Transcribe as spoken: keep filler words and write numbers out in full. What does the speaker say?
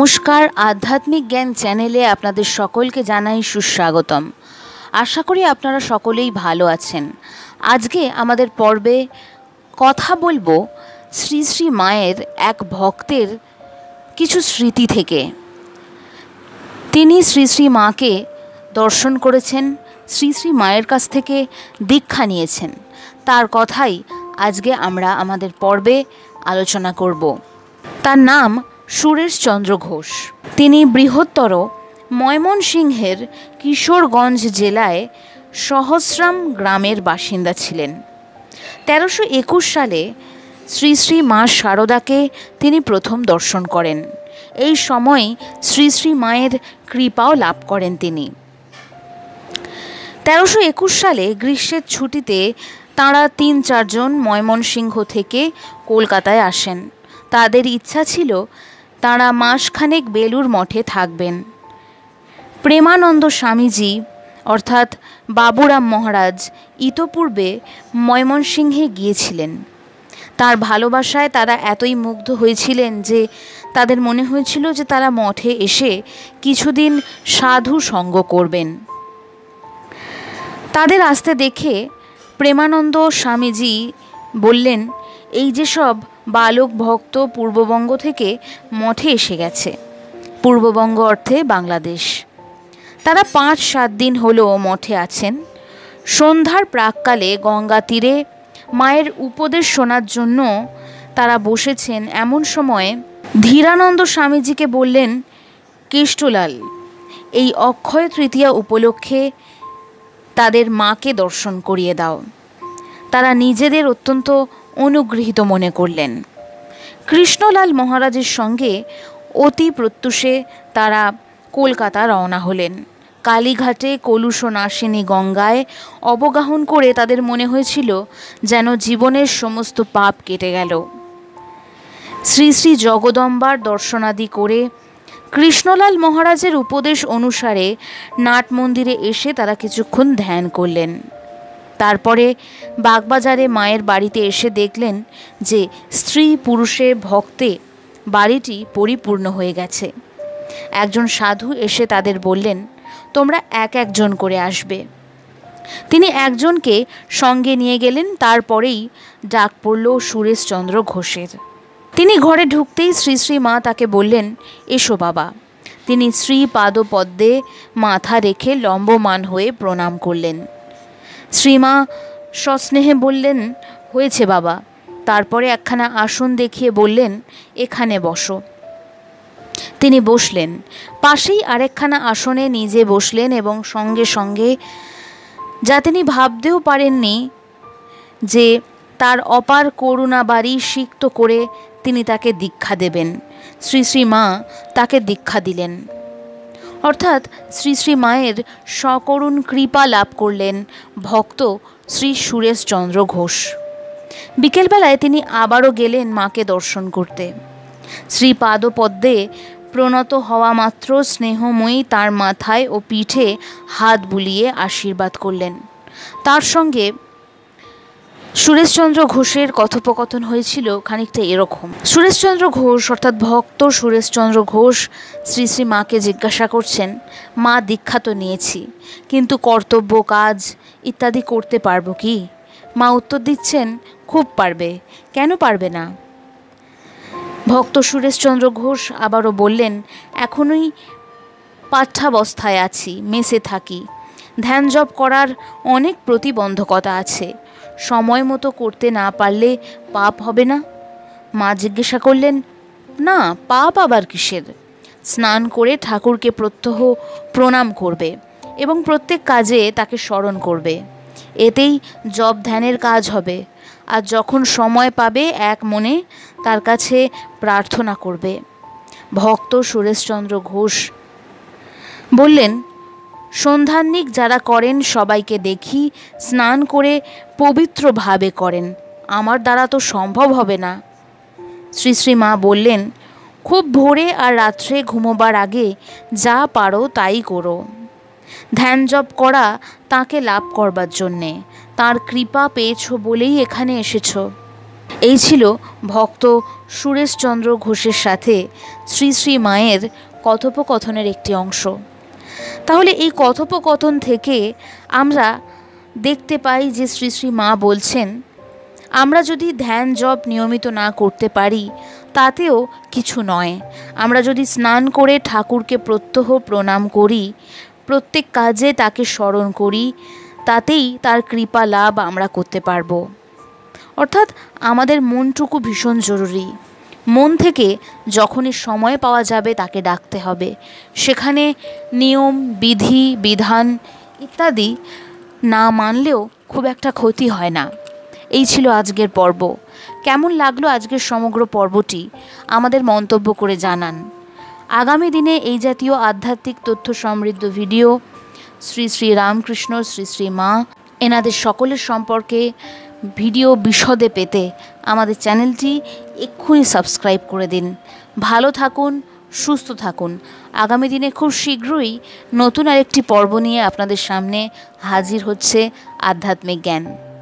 নমস্কার, আধ্যাত্মিক জ্ঞান চ্যানেলে আপনাদের সকলকে জানাই সুস্বাগতম। আশা করি আপনারা সকলেই ভালো আছেন। আজকে আমাদের পর্বে কথা বলবো শ্রী শ্রী মায়ের এক ভক্তের কিছু স্মৃতি থেকে। তিনি শ্রী শ্রী মাকে দর্শন করেছেন, শ্রী শ্রী মায়ের কাছ থেকে দীক্ষা নিয়েছেন। তার কথাই আজকে আমরা আমাদের পর্বে আলোচনা করব। তার নাম সুরেশচন্দ্র ঘোষ। তিনি বৃহত্তর ময়মনসিংহের কিশোরগঞ্জ জেলায় সহস্রাম গ্রামের বাসিন্দা ছিলেন। তেরোশো একুশ সালে শ্রী শ্রী মা শারদাকে তিনি প্রথম দর্শন করেন। এই সময় শ্রী শ্রী মায়ের কৃপাও লাভ করেন তিনি। তেরোশো একুশ সালে গ্রীষ্মের ছুটিতে তাঁরা তিন চারজন ময়মনসিংহ থেকে কলকাতায় আসেন। তাদের ইচ্ছা ছিল তাঁরা মাসখানেক বেলুড় মঠে থাকবেন। প্রেমানন্দ স্বামীজি অর্থাৎ বাবুরাম মহারাজ ইতপূর্বে ময়মনসিংহে গিয়েছিলেন। তার ভালোবাসায় তারা এতই মুগ্ধ হয়েছিলেন যে তাদের মনে হয়েছিল যে তারা মঠে এসে কিছুদিন সাধু সঙ্গ করবেন। তাদের আসতে দেখে প্রেমানন্দ স্বামীজি বললেন, এই যে সব বালক ভক্ত পূর্ববঙ্গ থেকে মঠে এসে গেছে। পূর্ববঙ্গ অর্থে বাংলাদেশ। তারা পাঁচ সাত দিন হলো মঠে আছেন। সন্ধ্যার প্রাককালে গঙ্গা তীরে মায়ের উপদেশ শোনার জন্য তারা বসেছেন। এমন সময় ধীরানন্দ স্বামীজিকে বললেন, কেষ্টলাল, এই অক্ষয় তৃতীয়া উপলক্ষে তাদের মাকে দর্শন করিয়ে দাও। তারা নিজেদের অত্যন্ত অনুগৃহীত মনে করলেন। কৃষ্ণলাল মহারাজের সঙ্গে অতি প্রত্যুষে তারা কলকাতা রওনা হলেন। কালীঘাটে কলুষনাশিনী গঙ্গায় অবগাহন করে তাদের মনে হয়েছিল যেন জীবনের সমস্ত পাপ কেটে গেল। শ্রী শ্রী জগদম্বার দর্শনাদি করে কৃষ্ণলাল মহারাজের উপদেশ অনুসারে নাট মন্দিরে এসে তারা কিছুক্ষণ ধ্যান করলেন। তারপরে বাগবাজারে মায়ের বাড়িতে এসে দেখলেন যে স্ত্রী পুরুষে ভক্তে বাড়িটি পরিপূর্ণ হয়ে গেছে। একজন সাধু এসে তাদের বললেন, তোমরা এক একজন করে আসবে। তিনি একজনকে সঙ্গে নিয়ে গেলেন। তারপরেই ডাক পড়ল সুরেশচন্দ্র ঘোষের। তিনি ঘরে ঢুকতেই শ্রী শ্রী মা তাকে বললেন, এসো বাবা। তিনি শ্রী পাদপদ্মে মাথা রেখে লম্বমান হয়ে প্রণাম করলেন। শ্রীমা সস্নেহে বললেন, হয়েছে বাবা। তারপরে একখানা আসন দেখিয়ে বললেন, এখানে বসো। তিনি বসলেন। পাশেই আরেকখানা আসনে নিজে বসলেন এবং সঙ্গে সঙ্গে, যা তিনি ভাবতেও পারেননি যে তার অপার করুণা বাড়ি সিক্ত করে তিনি তাকে দীক্ষা দেবেন, শ্রী শ্রী মা তাকে দীক্ষা দিলেন। অর্থাৎ শ্রী শ্রী মায়ের সকরুণ কৃপা লাভ করলেন ভক্ত শ্রী সুরেশচন্দ্র ঘোষ। বিকেলবেলায় তিনি আবারও গেলেন মাকে দর্শন করতে। শ্রী পাদপদ্মে প্রণত হওয়া মাত্র স্নেহময়ী তার মাথায় ও পিঠে হাত বুলিয়ে আশীর্বাদ করলেন। তার সঙ্গে সুরেশচন্দ্র ঘোষের কথোপকথন হয়েছিল খানিকটা এরকম। সুরেশচন্দ্র ঘোষ অর্থাৎ ভক্ত সুরেশচন্দ্র ঘোষ শ্রী শ্রী মাকে জিজ্ঞাসা করছেন, মা দীক্ষা তো নিয়েছি, কিন্তু কর্তব্য কাজ ইত্যাদি করতে পারবো কি? মা উত্তর দিচ্ছেন, খুব পারবে, কেন পারবে না? ভক্ত সুরেশচন্দ্র ঘোষ আবারও বললেন, এখনই পাঠ্যাবস্থায় আছি, মেসে থাকি, ধ্যান জপ করার অনেক প্রতিবন্ধকতা আছে, সময় মতো করতে না পারলে পাপ হবে না? মা জিজ্ঞাসা করলেন, না, পাপ আবার কিসের? স্নান করে ঠাকুরকে প্রত্যহ প্রণাম করবে এবং প্রত্যেক কাজে তাকে স্মরণ করবে। এতেই জপ ধ্যানের কাজ হবে। আর যখন সময় পাবে এক মনে তার কাছে প্রার্থনা করবে। ভক্ত সুরেশচন্দ্র ঘোষ বললেন, সন্ধ্যান্নিক যারা করেন সবাইকে দেখি স্নান করে পবিত্রভাবে করেন, আমার দ্বারা তো সম্ভব হবে না। শ্রী শ্রী মা বললেন, খুব ভোরে আর রাত্রে ঘুমোবার আগে যা পারো তাই করো। ধ্যান জপ করা তাকে লাভ করবার জন্যে, তার কৃপা পেয়েছ বলেই এখানে এসেছ। এই ছিল ভক্ত সুরেশচন্দ্র ঘোষের সাথে শ্রী শ্রী মায়ের কথোপকথনের একটি অংশ। তাহলে এই কথোপকথন থেকে আমরা দেখতে পাই যে শ্রী শ্রী মা বলছেন, আমরা যদি ধ্যান জপ নিয়মিত না করতে পারি তাতেও কিছু নয়। আমরা যদি স্নান করে ঠাকুরকে প্রত্যহ প্রণাম করি, প্রত্যেক কাজে তাকে স্মরণ করি, তাতেই তার কৃপা লাভ আমরা করতে পারবো। অর্থাৎ আমাদের মনটুকু ভীষণ জরুরি। মন থেকে যখনই সময় পাওয়া যাবে তাকে ডাকতে হবে। সেখানে নিয়ম বিধি বিধান ইত্যাদি না মানলেও খুব একটা ক্ষতি হয় না। এই ছিল আজকের পর্ব। কেমন লাগলো আজকের সমগ্র পর্বটি আমাদের মন্তব্য করে জানান। আগামী দিনে এই জাতীয় আধ্যাত্মিক তথ্য সমৃদ্ধ ভিডিও, শ্রী শ্রী রামকৃষ্ণ, শ্রী শ্রী মা, এনাদের সকলের সম্পর্কে ভিডিও বিশদে পেতে আমাদের চ্যানেলটি এক্ষুনি সাবস্ক্রাইব করে দিন। ভালো থাকুন, সুস্থ থাকুন। আগামী দিনে খুব শীঘ্রই নতুন আরেকটি পর্ব নিয়ে আপনাদের সামনে হাজির হচ্ছে আধ্যাত্মিক জ্ঞান।